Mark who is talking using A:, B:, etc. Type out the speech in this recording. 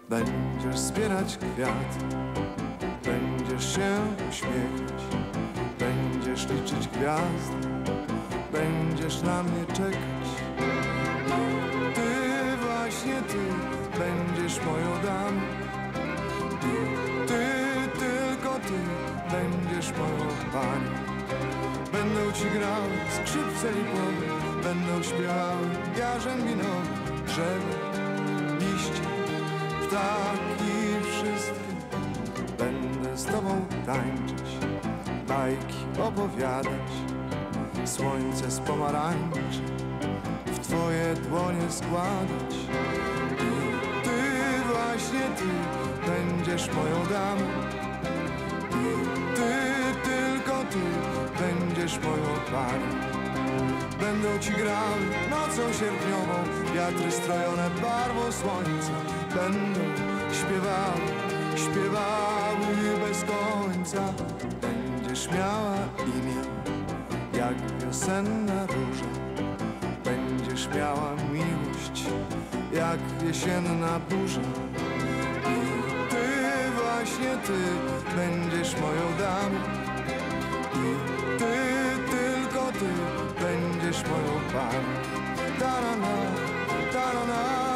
A: Będziesz zbierać kwiat, będziesz się uśmiechać, będziesz liczyć gwiazdy, będziesz na mnie czekać. Ty, właśnie ty, będziesz moją damą. Ty, tylko ty, będziesz moją panią. Będą ci grały skrzypce lipowe, będą śpiewały jarzębinowe, drzewa, liście, ptaki wszystkie. Będę z tobą tańczyć, bajki opowiadać, słońce z pomarańczy w twoje dłonie składać. Ty, właśnie ty, będziesz moją damą. Ty, tylko ty, będziesz moją panią. Będą ci grały nocą sierpniową wiatry strojone barwą słońca. Będą śpiewały, śpiewały bez końca. Będziesz miała imię jak wiosenna róża. Będziesz miała miłość jak jesienna burza. I ty, właśnie ty, będziesz moją damą. I ty, tylko ty, będziesz moją panią. Ta-ra-na, ta-ra-na.